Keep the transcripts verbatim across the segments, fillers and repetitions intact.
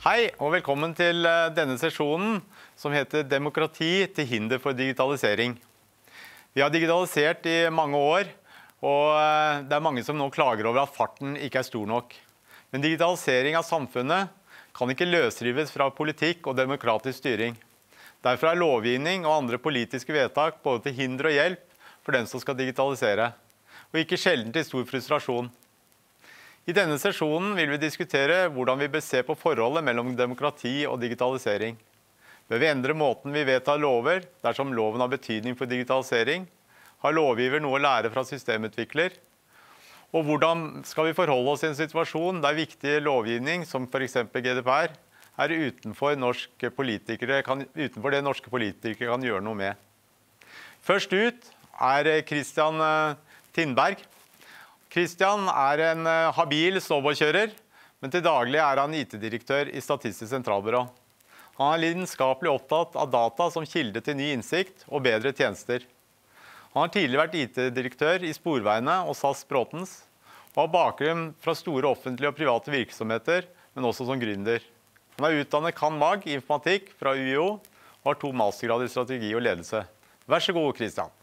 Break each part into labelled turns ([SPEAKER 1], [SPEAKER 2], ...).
[SPEAKER 1] Hei og velkommen til denne sesjonen som heter Demokrati til hinder for digitalisering. Vi har digitalisert i mange år, og det er mange som nå klager over at farten ikke er stor nok. Men digitalisering av samfunnet kan ikke løsrives fra politikk og demokratisk styring. Derfor er lovgivning og andre politiske vedtak både til hinder og hjelp for den som skal digitalisere, og ikke sjelden til stor frustrasjon. I denne sesjonen vil vi diskutere hvordan vi bør se på forholdet mellom demokrati og digitalisering. Bør vi endre måten vi vedtar lover dersom loven har betydning for digitalisering? Har lovgiver noe å lære fra systemutvikler? Og hvordan skal vi forholde oss i en situasjon der viktig lovgivning, som for eksempel G D P R, er utenfor, norske politikere kan, utenfor det norske politikere kan gjøre noe med? Først ut er Christian Tindberg. Christian er en habil snowboardkjører, men til daglig er han I T-direktør i Statistisk sentralbyrå. Han er lidenskapelig opptatt av data som kilde til ny innsikt og bedre tjenester. Han har tidligere vært I T-direktør i Sporveiene og S A S Bråtens, og har bakgrunn fra store offentlige og private virksomheter, men også som gründer. Han er utdannet cand.mag i informatikk fra U I O, og har to mastergrader i strategi og ledelse. Vær så god, Christian.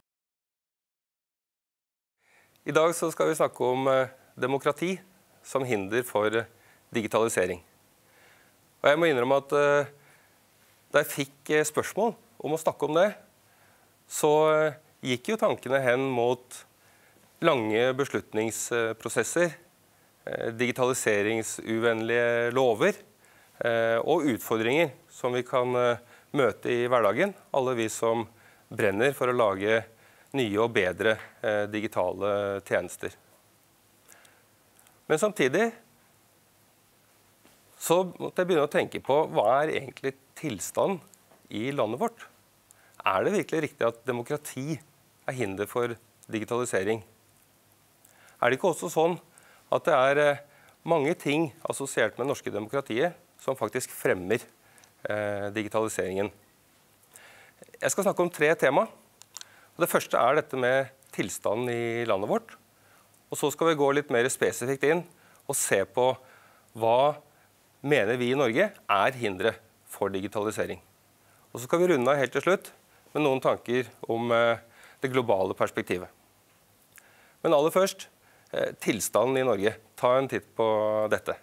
[SPEAKER 2] I dag så skal vi snakke om demokrati som hinder for digitalisering. Og jeg må innrømme at da jeg fikk spørsmål om å snakke om det, så gikk jo tankene hen mot lange beslutningsprosesser, digitaliseringsuvennlige lover og utfordringer som vi kan møte i hverdagen, alle vi som brenner for å lage nye og bedre eh, digitale tjenester. Men samtidig så måtte jeg begynne å tenke på hva er egentlig tilstand i landet vårt? Er det virkelig riktig at demokrati er hinder for digitalisering? Er det ikke også sånn at det er eh, mange ting assosiert med det norske demokratiet som faktisk fremmer eh, digitaliseringen? Jeg skal snakke om tre tema. Det første er dette med tilstanden i landet vårt. Og så skal vi gå litt mer spesifikt inn og se på hva mener vi i Norge er hindre for digitalisering. Og så skal vi runde av helt til slutt med noen tanker om det globale perspektivet. Men aller først, tilstanden i Norge. Ta en titt på dette.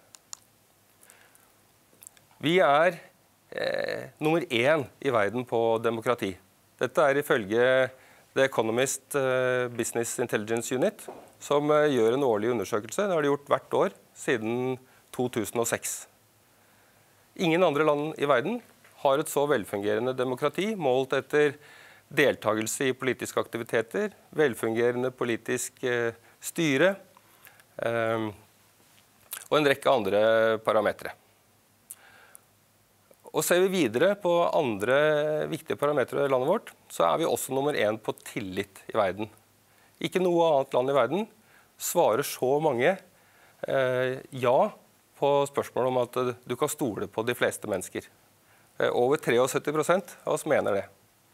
[SPEAKER 2] Vi er eh, nummer én i verden på demokrati. Dette er ifølge The Economist Business Intelligence Unit, som gjør en årlig undersøkelse. Det har de gjort hvert år siden to tusen og seks. Ingen andre land i verden har et så velfungerende demokrati, målt etter deltakelse i politiske aktiviteter, velfungerende politisk styre og en rekke andre parametre. Og ser vi videre på andre viktige parametre i landet vårt, så er vi også nummer én på tillit i verden. Ikke noe annet land i verden svarer så mange eh, ja på spørsmålet om at du kan stole på de fleste mennesker. Eh, over syttitre prosent av oss mener det.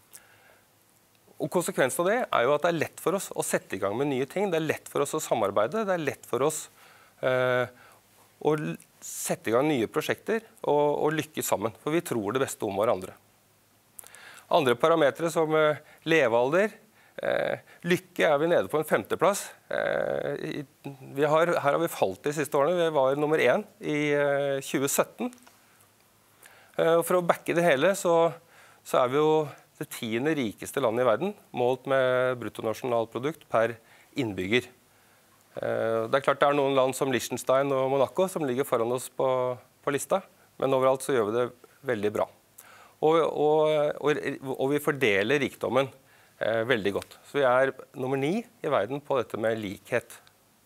[SPEAKER 2] Og konsekvensen av det er jo at det er lett for oss å sette i gang med nye ting. Det er lett for oss å samarbeide. Det er lett for oss eh, å sette i gang nye prosjekter og, og lykkes sammen, for vi tror det beste om hverandre. Andre parametre som eh, levealder, eh, lykke er vi nede på en femteplass. Eh, vi har, her har vi falt de siste årene, vi var nummer én i eh, tjue sytten. Eh, og for å backe det hele så, så er vi jo det tiende rikeste landet i verden, målt med bruttonasjonalprodukt per innbygger. Det er klart det er noen land som Liechtenstein og Monaco som ligger foran oss på, på lista, men overalt så gjør vi det veldig bra. Og, og, og, og vi fordeler rikdommen eh, veldig godt. Så vi er nummer ni i verden på dette med likhet.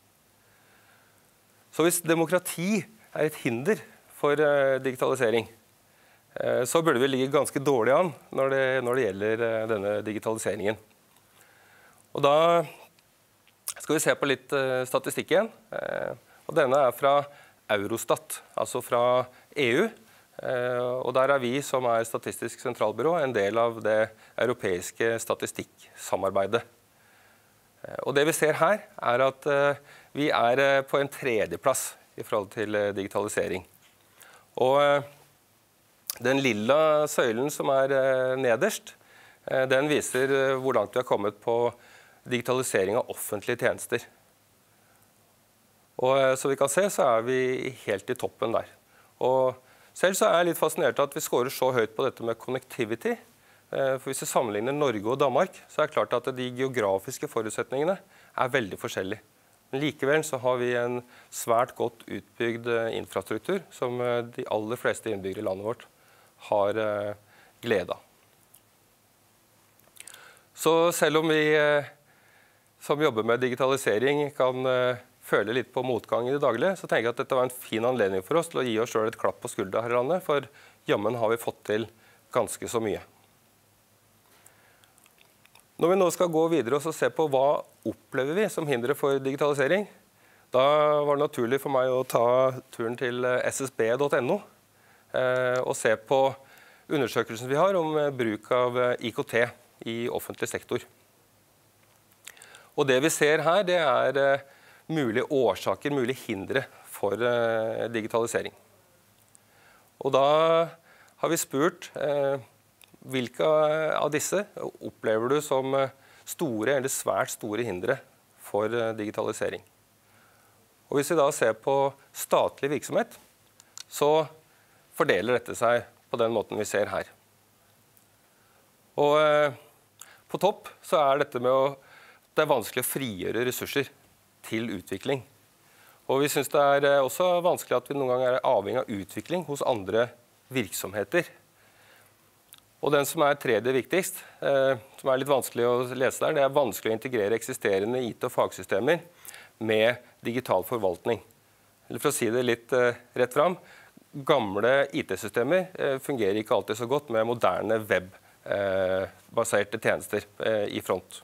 [SPEAKER 2] Så hvis demokrati er et hinder for eh, digitalisering, eh, så burde vi ligge ganske dårlig an når det, når det gjelder eh, denne digitaliseringen. Og da skal vi se på litt uh, statistikk igjen. Uh, og denne er fra Eurostat, altså fra E U. Uh, og der er vi, som er Statistisk sentralbyrå, en del av det europeiske statistikksamarbeidet. Uh, og det vi ser her, er at uh, vi er uh, på en tredjeplass i forhold til uh, digitalisering. Og den lilla søylen som er nederst, den viser hvor langt vi har kommet på digitalisering av offentlige tjenester. Og så vi kan se, så er vi helt i toppen der. Og selv så er jeg litt fascinert av at vi scorer så høyt på dette med connectivity. For hvis vi sammenligner Norge og Danmark, så er det klart at de geografiske forutsetningene er veldig forskjellige. Men likevel så har vi en svært godt utbygd infrastruktur som de aller fleste innbyggere i landet vårt har glede av. Så selv om vi som jobber med digitalisering kan føle litt på motgang i det daglige, så tenker jeg at dette var en fin anledning for oss til å gi oss selv et klapp på skuldra her i landet, for jammen har vi fått til ganske så mye. Når vi nå skal gå videre og se på hva opplever vi som hindre for digitalisering, da var det naturlig for meg å ta turen til S S B punktum N O og se på undersøkelsen vi har om bruk av I K T i offentlig sektor. Og det vi ser her, det er mulige årsaker, mulige hindre for digitalisering. Og da har vi spurt hvilke av disse opplever du som store eller svært store hindre for digitalisering? Og hvis vi da ser på statlig virksomhet, så fordeler dette seg på den måten vi ser her. Og på topp så er dette med å det er vanskelig å frigjøre ressurser til utvikling. Og vi synes det er også vanskelig at vi noen ganger er avhengig av utvikling hos andre virksomheter. Og den som er tredje viktigst, eh, som er litt vanskelig å lese der, det er vanskelig å integrere eksisterende I T- og fagsystemer med digital forvaltning. Eller for å si det litt eh, rett fram, gamle I T-systemer eh, fungerer ikke alltid så godt med moderne web-baserte eh, tjenester eh, i front.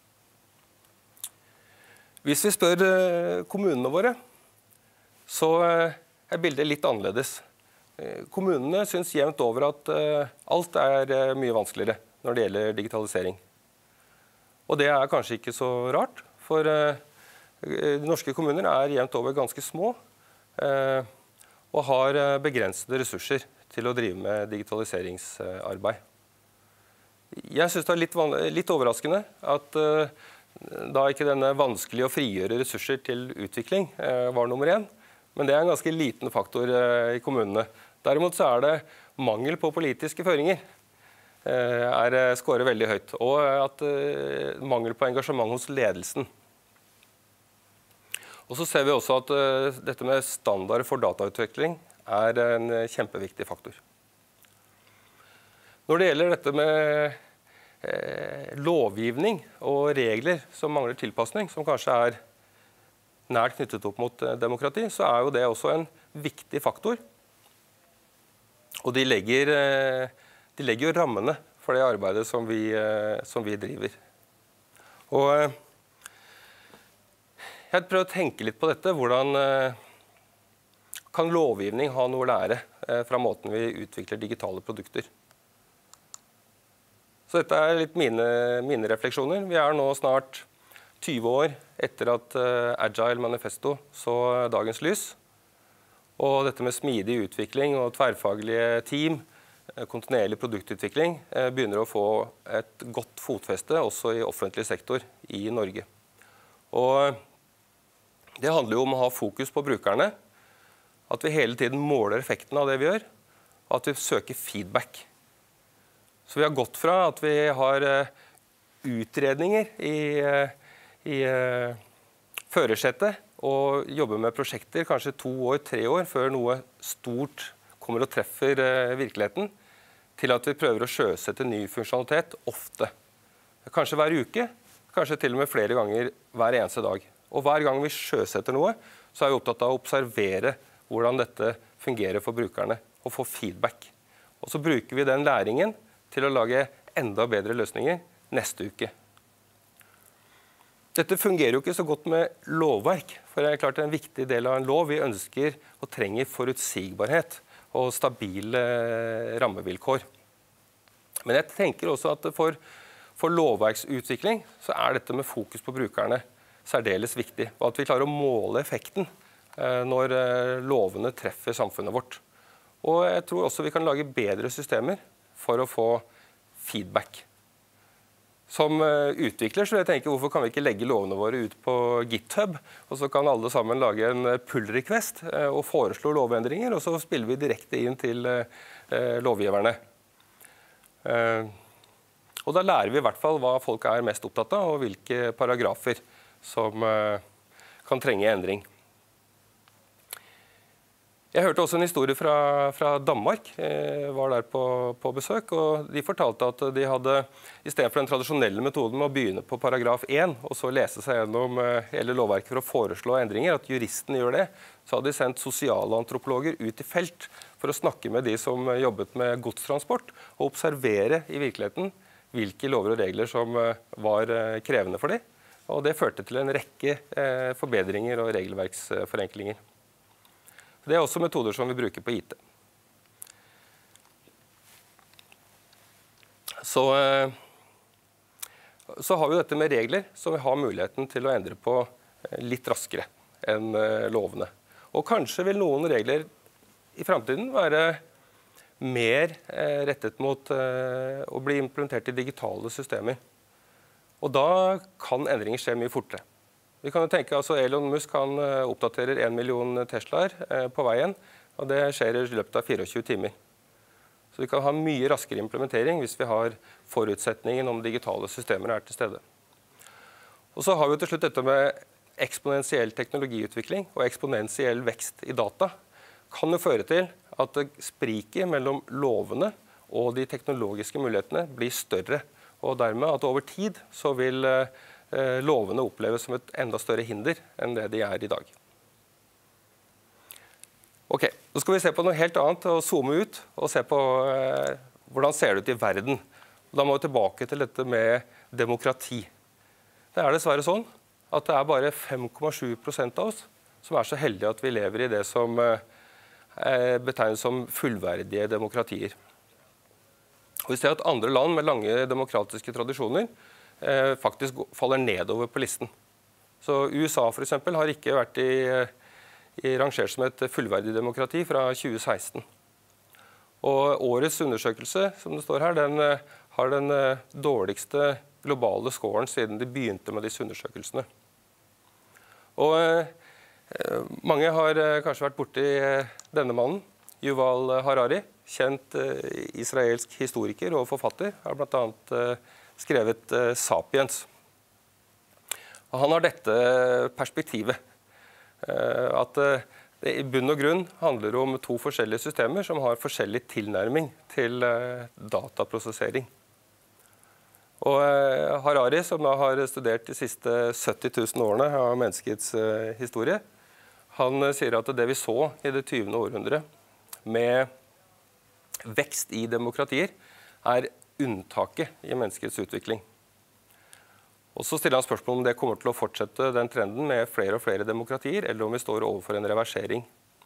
[SPEAKER 2] Hvis vi spør eh, kommunene våre, så eh, er bildet litt annerledes. Kommunene synes jevnt over at uh, alt er uh, mye vanskeligere når det gjelder digitalisering. Og det er kanskje ikke så rart, for uh, norske kommuner er jevnt over ganske små uh, og har uh, begrensede ressurser til å drive med digitaliseringsarbeid. Jeg synes det er litt, litt overraskende at uh, da ikke denne vanskelig å frigjøre ressurser til utvikling uh, var nummer én, men det er en ganske liten faktor uh, i kommunene. Derimot så er det mangel på politiske føringer uh, er uh, skåret veldig høyt, og at uh, mangel på engasjement hos ledelsen. Og så ser vi også at uh, dette med standard for datautvikling er en uh, kjempeviktig faktor. Når det gjelder dette med uh, lovgivning og regler som mangler tilpasning, som kanskje er nært knyttet opp mot demokrati, så er jo det også en viktig faktor. Og de legger, de legger jo rammene for det arbeidet som vi, som vi driver. Og jeg prøver å tenke litt på dette. Hvordan kan lovgivning ha noe å lære fra måten vi utvikler digitale produkter? Så dette er litt mine, mine refleksjoner. Vi er nå snart tyve år etter at Agile Manifesto så dagens lys. Og dette med smidig utvikling og tverrfaglige team, kontinuerlig produktutvikling, begynner å få et godt fotfeste også i offentlig sektor i Norge. Og det handler jo om å ha fokus på brukerne, at vi hele tiden måler effekten av det vi gjør, og at vi søker feedback. Så vi har gått fra at vi har utredninger i i uh, førersetet og jobber med prosjekter kanskje to år, tre år før noe stort kommer og treffer uh, virkeligheten, til at vi prøver å sjøsette ny funksjonalitet ofte. Kanskje hver uke, kanskje til og med flere ganger hver eneste dag. Og hver gang vi sjøsetter noe, så er vi opptatt av å observere hvordan dette fungerer for brukerne, og få feedback. Og så bruker vi den læringen til å lage enda bedre løsninger neste uke. Dette fungerer jo ikke så godt med lovverk, for det er klart en viktig del av en lov. Vi ønsker og trenger forutsigbarhet og stabile rammevilkår. Men jeg tenker også at for, for lovverksutvikling så er dette med fokus på brukerne særdeles viktig, og at vi klarer å måle effekten når lovene treffer samfunnet vårt. Og jeg tror også vi kan lage bedre systemer for å få feedback. Som utvikler så jeg tenker, hvorfor kan vi ikke legge lovene våre ut på GitHub, og så kan alle sammen lage en pull request og foreslå lovendringer, og så spiller vi direkte inn til lovgiverne. Og da lærer vi i hvert fall hva folk er mest opptatt av, og hvilke paragrafer som kan trenge endring. Jeg hørte også en historie fra, fra Danmark, jeg var der på, på besøk, og de fortalte at de hadde, i stedet for den tradisjonelle metoden med å begynne på paragraf én, og så lese seg gjennom hele lovverket for å foreslå endringer, at juristen gjør det, så hadde de sendt sosialantropologer ut i felt for å snakke med de som jobbet med godstransport, og observere i virkeligheten hvilke lover og regler som var krevende for dem. Og det førte til en rekke forbedringer og regelverksforenklinger. Det er også metoder som vi bruker på I T. Så, så har vi dette med regler som vi har muligheten til å endre på litt raskere enn lovene. Og kanskje vil noen regler i fremtiden være mer rettet mot å bli implementert i digitale systemer. Og da kan endringer skje mye fortere. Vi kan jo tenke, altså Elon Musk han oppdaterer en million Teslaer på veien, og det skjer i løpet av tjuefire timer. Så vi kan ha mye raskere implementering hvis vi har forutsetningen om digitale systemer er til stede. Og så har vi til slutt dette med eksponentiell teknologiutvikling og eksponentiell vekst i data. Kan jo føre til at spriket mellom lovene og de teknologiske mulighetene blir større, og dermed at over tid så vil lovene oppleves som et enda større hinder enn det de er i dag. Ok, nå skal vi se på noe helt annet og zoome ut og se på eh, hvordan ser det ut i verden. Da må vi tilbake til dette med demokrati. Det er dessverre sånn at det er bare fem komma sju prosent av oss som er så heldige at vi lever i det som eh, betegnes som fullverdige demokratier. Og vi ser at andre land med lange demokratiske tradisjoner faktisk faller nedover på listen. Så U S A for eksempel har ikke vært i, i rangert som et fullverdig demokrati fra tjue seksten. Og årets undersøkelse, som det står her, den har den dårligste globale scoren siden de begynte med disse undersøkelsene. Og eh, mange har kanskje vært borti denne mannen, Yuval Harari, kjent eh, israelsk historiker og forfatter, har blant annet eh, skrevet uh, Sapiens. Og han har dette perspektivet, uh, at uh, det i bunn og grunn handler om to forskjellige systemer som har forskjellig tilnærming til uh, dataprosessering. Og uh, Harari, som da har studert de siste sytti tusen årene av menneskets uh, historie, han uh, sier at det vi så i det tyvende århundre med vekst i demokratier er unntaket i menneskets utvikling. Og så stiller han spørsmål om det kommer til å fortsette den trenden med flere og flere demokratier, eller om vi står overfor en reversering.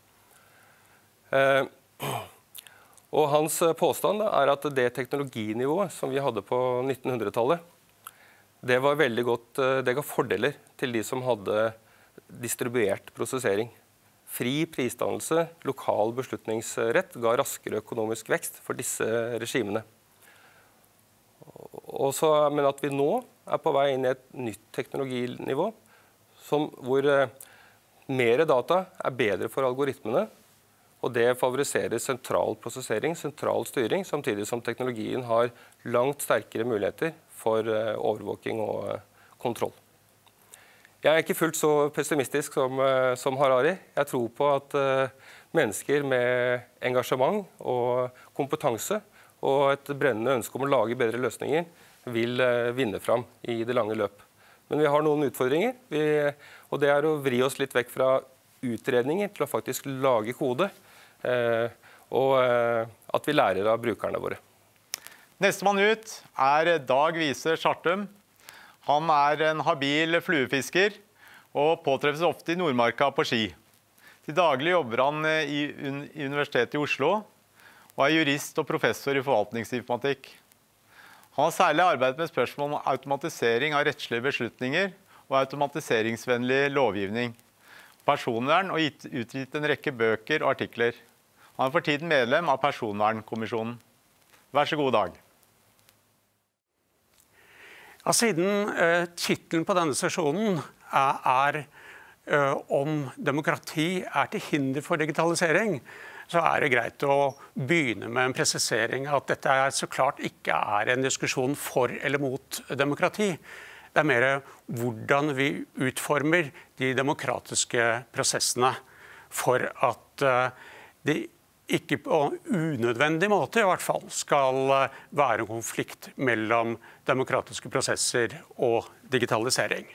[SPEAKER 2] Eh, og hans påstand er at det teknologinivået som vi hadde på nittenhundretallet, det var veldig godt, det ga fordeler til de som hadde distribuert prosessering. Fri prisdannelse, lokal beslutningsrett ga raskere økonomisk vekst for disse regimene. Også, men at vi nå er på vei inn i et nytt teknologinivå, som, hvor eh, mer data er bedre for algoritmene, og det favoriserer sentral prosessering, sentral styring, samtidig som teknologien har langt sterkere muligheter for eh, overvåking og eh, kontroll. Jeg er ikke fullt så pessimistisk som, eh, som Harari. Jeg tror på at eh, mennesker med engasjement og kompetanse og et brennende ønske om å lage bedre løsninger vil eh, vinne fram i det lange løp. Men vi har noen utfordringer, vi, og det er å vri oss litt vekk fra utredninger til å faktisk lage kode, eh, og eh, at vi lærer av brukerne våre.
[SPEAKER 1] Nestemann ut er Dag Vise Schartum. Han er en habil fluefisker og påtreffes ofte i Nordmarka på ski. Til daglig jobber han i Universitetet i Oslo, og er jurist og professor i forvaltningsinformatikk. Han har særlig arbeidet med spørsmål om automatisering av rettslige beslutninger og automatiseringsvennlig lovgivning, personvern og utgitt en rekke bøker og artikler. Han er for tiden medlem av Personvernkommisjonen. Vær så god, Dag.
[SPEAKER 3] Ja, siden uh, titelen på denne sesjonen er, er uh, om demokrati er til hinder for digitalisering, så er det greit å begynne med en presisering at dette er så klart ikke er en diskusjon for eller mot demokrati. Det er mer hvordan vi utformer de demokratiske prosessene for at det ikke på unødvendig måte i hvert fall skal være en konflikt mellom demokratiske prosesser og digitalisering.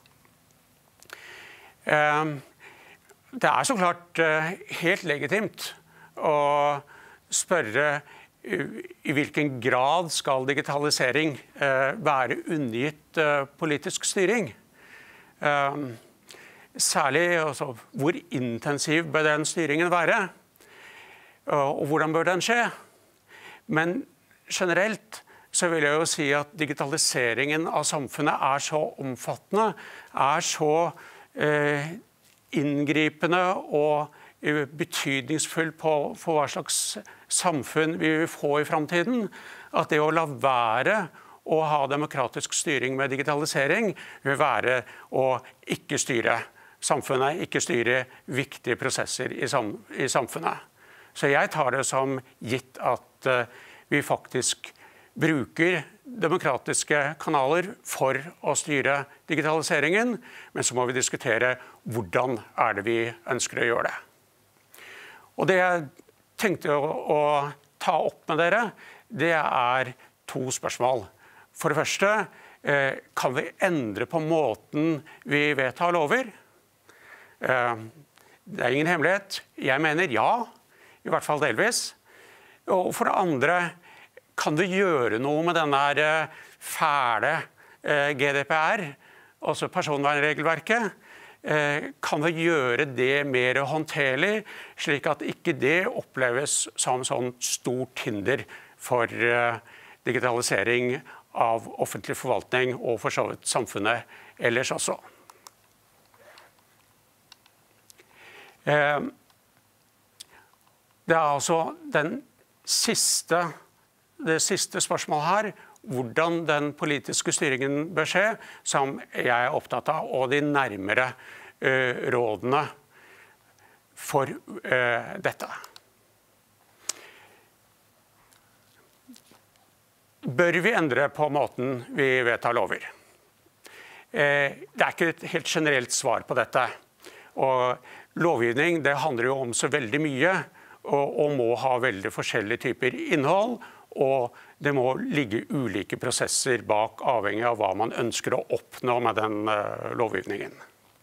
[SPEAKER 3] Det er så klart helt legitimt å spørre i hvilken grad skal digitalisering eh, være undergitt eh, politisk styring. Eh, særlig altså, hvor intensiv bør den styringen være, og hvordan bør den skje. Men generelt så vil jeg jo si at digitaliseringen av samfunnet er så omfattende, er så eh, inngripende og betydningsfull på, på hva slags samfunn vi vil få i fremtiden, at det å la være å ha demokratisk styring med digitalisering vil være å ikke styre samfunnet, ikke styre viktige prosesser i, sam, i samfunnet. Så jeg tar det som gitt at uh, vi faktisk bruker demokratiske kanaler for å styre digitaliseringen, men så må vi diskutere hvordan er det vi ønsker å gjøre det. Og det jeg tenkte å, å ta opp med dere, det er to spørsmål. For det første, eh, kan vi endre på måten vi vedtar lover? Eh, det er ingen hemmelighet. Jeg mener ja, i hvert fall delvis. Og for det andre, kan vi gjøre noe med denne fæle eh, G D P R, altså personvernregelverket? Kan vi gjøre det mer håndterlig, slik at ikke det oppleves som sånn stort hinder for digitalisering av offentlig forvaltning og for så vidt samfunnet ellers også. Det er altså den siste, det siste spørsmålet her, hvordan den politiske styringen bør skje, som jeg er opptatt av, og de nærmere uh, rådene for uh, dette. Bør vi endre på måten vi vedtar lover? Uh, det er ikke et helt generelt svar på dette. Og lovgivning, det handler jo om så veldig mye, og, og må ha veldig forskjellige typer innhold, og det må ligge ulike prosesser bak, avhengig av hva man ønsker å oppnå med den uh, lovgivningen.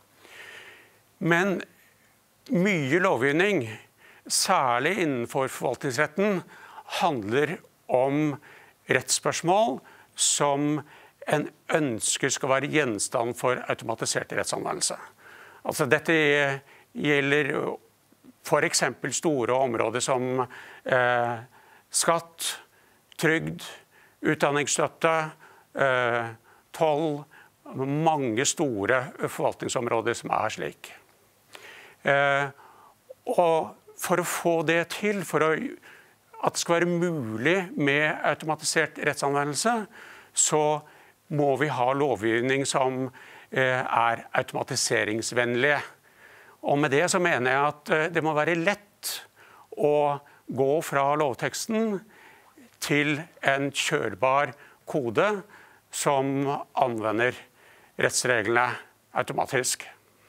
[SPEAKER 3] Men mye lovgivning, særlig innenfor forvaltningsretten, handler om rettsspørsmål som en ønsker skal være gjenstand for automatisert rettsanvendelse. Altså dette gjelder for eksempel store områder som eh, skatt, trygd, utdanningsstøtte, eh, toll, mange store forvaltningsområder som er slik. Eh, og for å få det til, for å, at det skal være mulig med automatisert rettsanvendelse, så må vi ha lovgivning som eh, er automatiseringsvennlige. Og med det så mener jeg at eh, det må være lett å gå fra lovteksten til en kjørbar kode som anvender rettsreglene automatisk.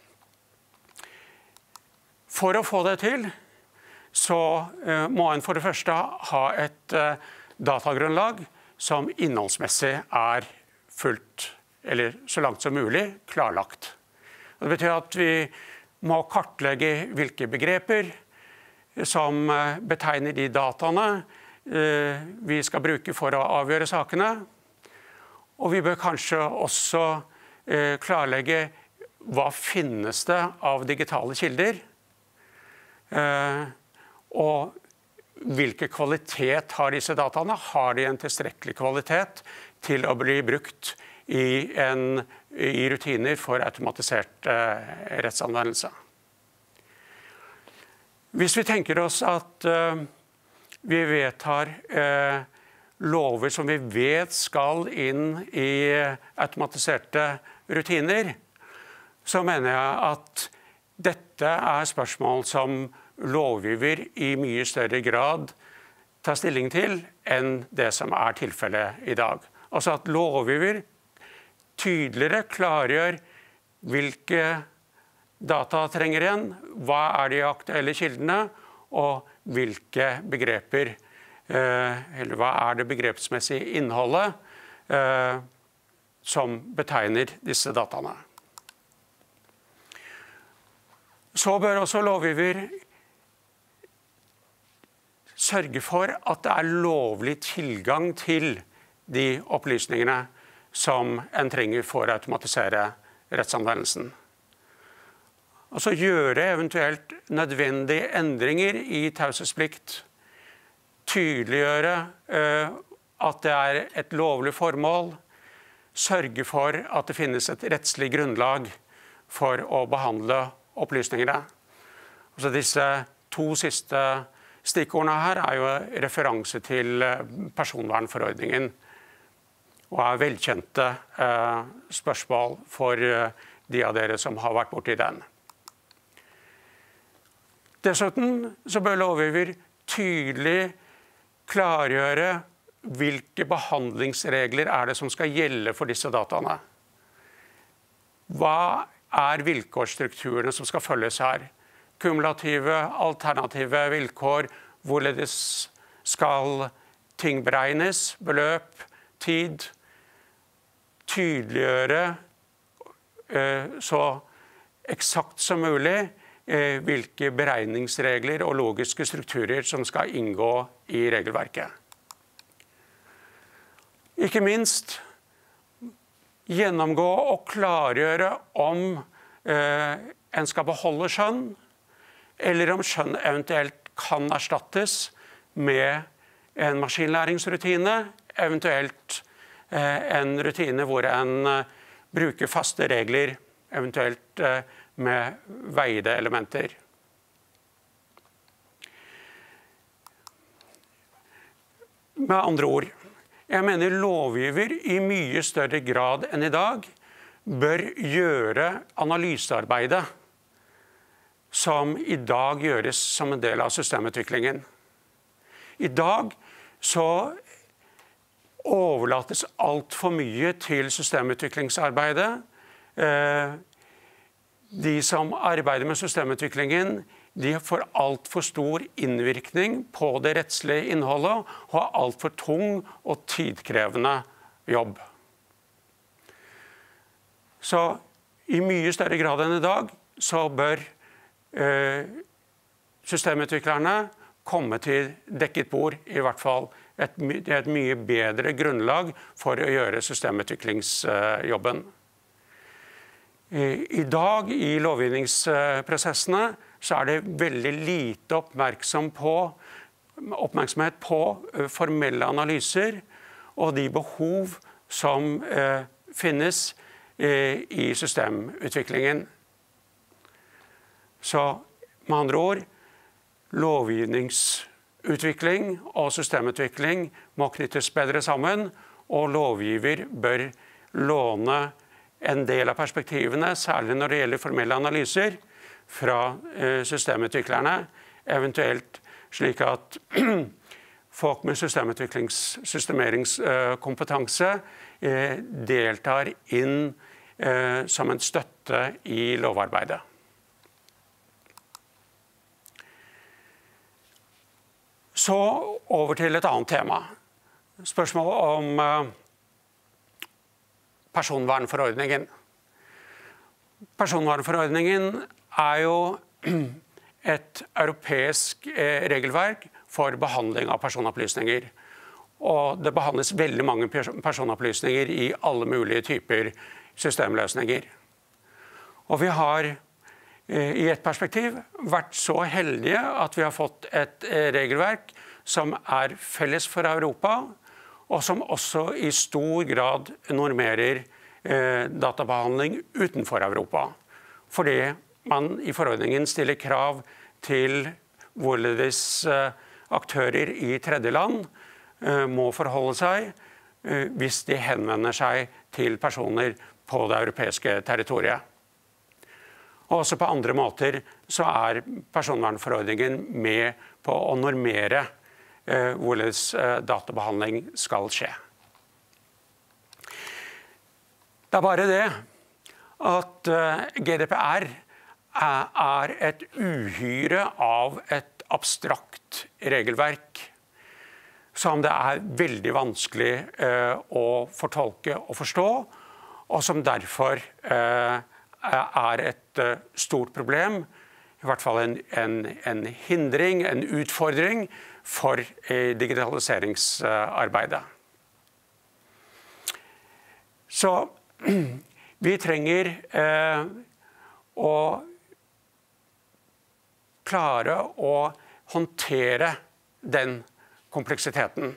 [SPEAKER 3] For å få det til, så uh, må en for det første ha et uh, datagrunnlag som innholdsmessig er fullt, eller så langt som mulig, klarlagt. Og det betyr at vi må kartlegge hvilke begreper som uh, betegner de dataene uh, vi skal bruke for å avgjøre sakene. Og vi bør kanskje også uh, klarlegge hva finnes det av digitale kilder, uh, og hvilken kvalitet har disse dataene? Har de en tilstrekkelig kvalitet til å bli brukt i, en, i rutiner for automatisert uh, rettsanvendelse? Hvis vi tenker oss at uh, vi vedtar uh, lover som vi vet skal inn i automatiserte rutiner, så mener jeg at dette er spørsmål som lovgiver i mye større grad tar stilling til enn det som er tilfellet i dag. Altså at lovgiver tydeligere klargjør hvilke data trenger igjen, hva er de aktuelle kildene, og hvilke begreper, eller hva er det begrepsmessige innholdet som betegner disse dataene. Så bør også lovgiver sørge for at det er lovlig tilgang til de opplysningene som en trenger for å automatisere rettsanvendelsen. Og så gjøre eventuelt nødvendige endringer i taushetsplikt, tydeliggjøre uh, at det er et lovlig formål, sørge for at det finnes et rettslig grunnlag for å behandle opplysningene. Altså disse to siste stikkordene her er jo referanse til personvernforordningen, og er velkjente uh, spørsmål for uh, de av dere som har vært borti den. Dessuten så bør lovgiver tydelig klargjøre hvilke behandlingsregler er det som skal gjelde for disse dataene. Hva er vilkårsstrukturene som skal følges her? Kumulative, alternative vilkår, hvorledes skal ting beregnes, beløp, tid, tydeliggjøre eh, så eksakt som mulig hvilke beregningsregler og logiske strukturer som skal inngå i regelverket. Ikke minst gjennomgå og klargjøre om eh, en skal beholde skjønn, eller om skjønn eventuelt kan erstattes med en maskinlæringsrutine, eventuelt eh, en rutine hvor en eh, bruker faste regler, eventuelt eh, med veide elementer. Med andre ord, jeg mener lovgiver i mye større grad enn i dag bør gjøre analysearbeidet som i dag gjøres som en del av systemutviklingen. I dag så overlates alt for mye til systemutviklingsarbeidet. De som arbeider med systemutviklingen, de får alt for stor innvirkning på det rettslige innholdet og har alt for tung og tidkrevende jobb. Så i mye større grad enn i dag så bør eh, systemutviklerne komme til dekket bord, i hvert fall et, et mye bedre grunnlag for å gjøre systemutviklingsjobben. I dag i lovgivningsprosessene så er det veldig lite oppmerksom på, oppmerksomhet på formelle analyser og de behov som eh, finnes eh, i systemutviklingen. Så med andre ord, lovgivningsutvikling og systemutvikling må knyttes bedre sammen, og lovgiver bør låne en del av perspektivene, særlig når det gjelder formelle analyser, fra systemutviklerne, eventuelt slik at folk med systemutviklingssystemeringskompetanse deltar inn som en støtte i lovarbeidet. Så over til et annet tema. Spørsmålet om personvernforordningen. Personvernforordningen er jo et europeisk regelverk for behandling av personopplysninger. Og det behandles veldig mange personopplysninger i alle mulige typer systemløsninger. Og vi har i et perspektiv vært så heldige at vi har fått et regelverk som er felles for Europa, og som også i stor grad normerer eh, databehandling utenfor Europa. Fordi man i forordningen stiller krav til hvorledes aktører i tredjeland må forholde seg hvis de henvender seg til personer på det europeiske territoriet. Og også på andre måter så er personvernforordningen med på å normere hvorledes databehandling skal skje. Det er bare det at G D P R er et uhyre av et abstrakt regelverk som det er veldig vanskelig å fortolke og forstå, og som derfor er et stort problem, i hvert fall en, en, en hindring, en utfordring for digitaliseringsarbeidet. Så vi trenger eh, å klare å håndtere den kompleksiteten.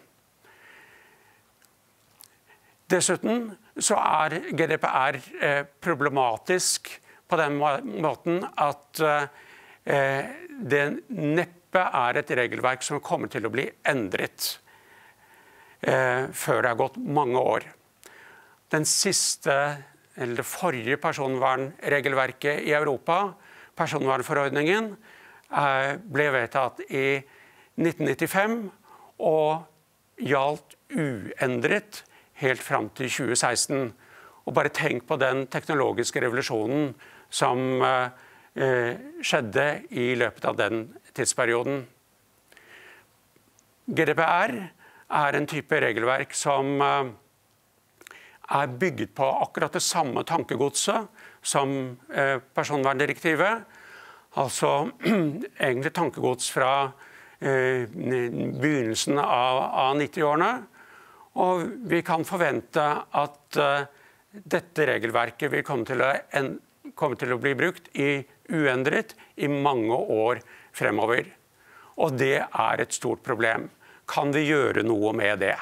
[SPEAKER 3] Dessuten så er G D P R eh, problematisk på den måten at eh, det neppe er et regelverk som kommer til å bli endret eh, før det har gått mange år. Den siste, eller det forrige personvernregelverket i Europa, personvernforordningen, ble vedtatt i nitten nittifem og gjaldt uendret helt fram til tjue seksten. Og bare tenk på den teknologiske revolusjonen som skjedde i løpet av den tidsperioden. G D P R er en type regelverk som er bygget på akkurat det samme tankegodset som personverndirektivet. Altså egentlig tankegods fra begynnelsen av nittiårene. Og vi kan forvente at dette regelverket vil komme til å, komme til å bli brukt i uendret i mange år fremover. Og det er et stort problem. Kan vi gjøre noe med det?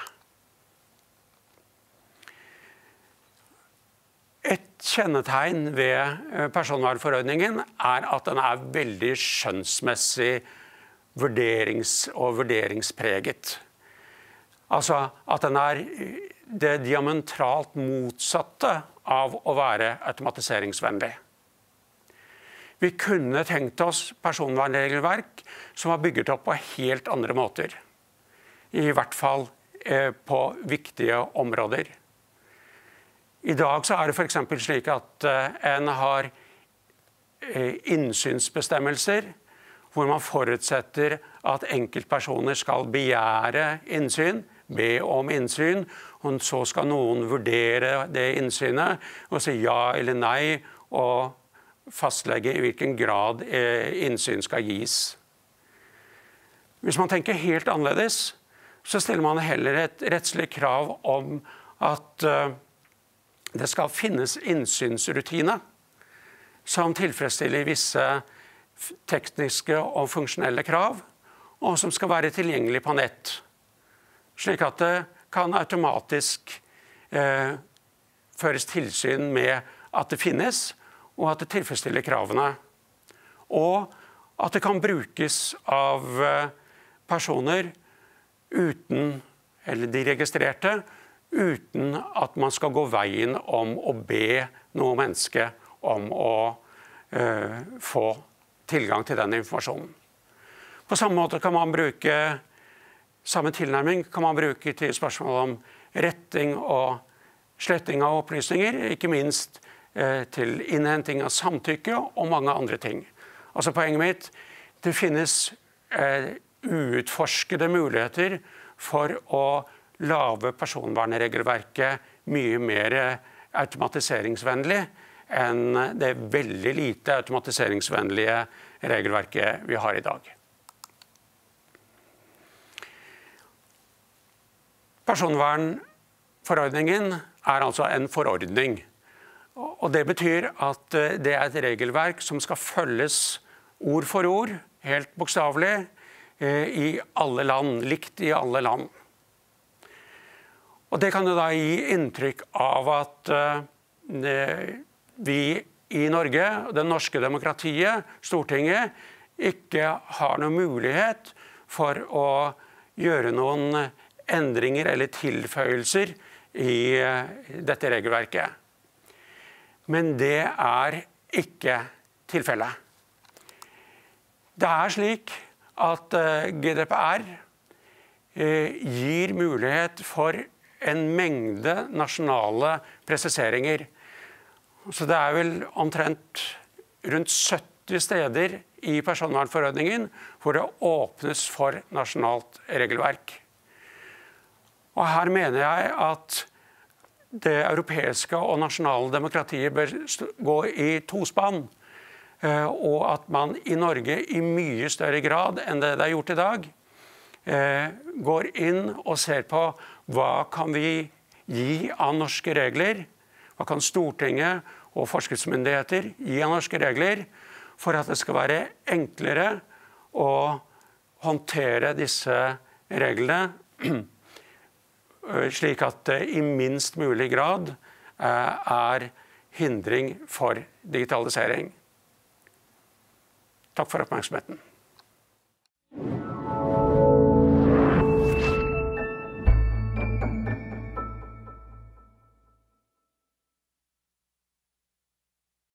[SPEAKER 3] Et kjennetegn ved personvernforordningen er at den er veldig skjønnsmessig vurderings- og vurderingspreget. Altså at den er det diametralt motsatte av å være automatiseringsvennlig. Vi kunne tenkt oss personvernregelverk som var bygget opp på helt andre måter. I hvert fall på viktige områder. I dag så er det for eksempel slik at en har innsynsbestemmelser hvor man forutsetter at enkeltpersoner skal begjære innsyn, be om innsyn, og så skal noen vurdere det innsynet og si ja eller nei og fastlegge i hvilken grad innsyn skal gis. Hvis man tenker helt annerledes, så stiller man heller et rettslig krav om at det skal finnes innsynsrutine som tilfredsstiller visse tekniske og funksjonelle krav, og som skal være tilgjengelig på nett, slik at det kan automatisk eh, føres tilsyn med at det finnes, og at det tilfredsstiller kravene. Og at det kan brukes av personer uten, eller de registrerte, uten at man skal gå veien om å be noe menneske om å uh, få tilgang til den informasjonen. På samme måte kan man bruke, samme tilnærming kan man bruke til spørsmål om retting og sletting av opplysninger, ikke minst uh, til innhenting av samtykke og mange andre ting. Altså poenget mitt, det finnes uh, uutforskede muligheter for å lave personvernregelverket mye mer automatiseringsvennlig enn det veldig lite automatiseringsvennlige regelverket vi har i dag. Personvernforordningen er altså en forordning, og det betyr at det er et regelverk som skal følges ord for ord, helt bokstavelig, i alle land, likt i alle land. Og det kan jo da gi inntrykk av at uh, vi i Norge, det norske demokratiet, Stortinget, ikke har noen mulighet for å gjøre noen endringer eller tilføyelser i dette regelverket. Men det er ikke tilfellet. Det er slik at G D P R gir mulighet for en mengde nasjonale presiseringer. Så det er vel omtrent rundt sytti steder i personvernforordningen hvor det åpnes for nasjonalt regelverk. Og her mener jeg at det europeiske og nasjonale demokratiet bør gå i tospann, og at man i Norge i mye større grad enn det det er gjort i dag, går inn og ser på hva kan vi gi av norske regler, hva kan Stortinget og forskriftsmyndigheter gi av norske regler, for at det skal være enklere å håndtere disse reglene, slik at det i minst mulig grad er hindring for digitalisering. Takk for oppmerksomheten.